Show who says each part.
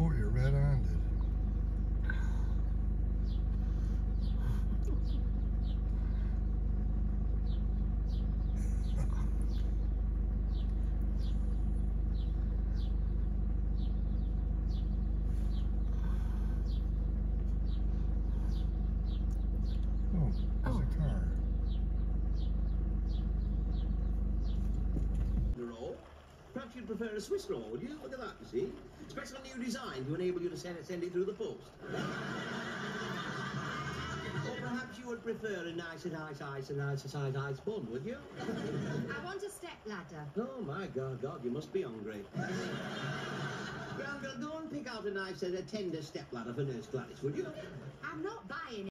Speaker 1: Oh, you're red-handed. Oh, there's a car.
Speaker 2: Roll. Perhaps you'd prefer a Swiss roll, would you? Look at that, you see. Special new design to enable you to send it through the post. Or perhaps you would prefer a nice ice bun, would you?
Speaker 3: I want a step ladder.
Speaker 2: Oh my God, you must be hungry. Young girl, go and pick out a nice tender step ladder for Nurse Gladys, would you?
Speaker 3: I'm not buying it.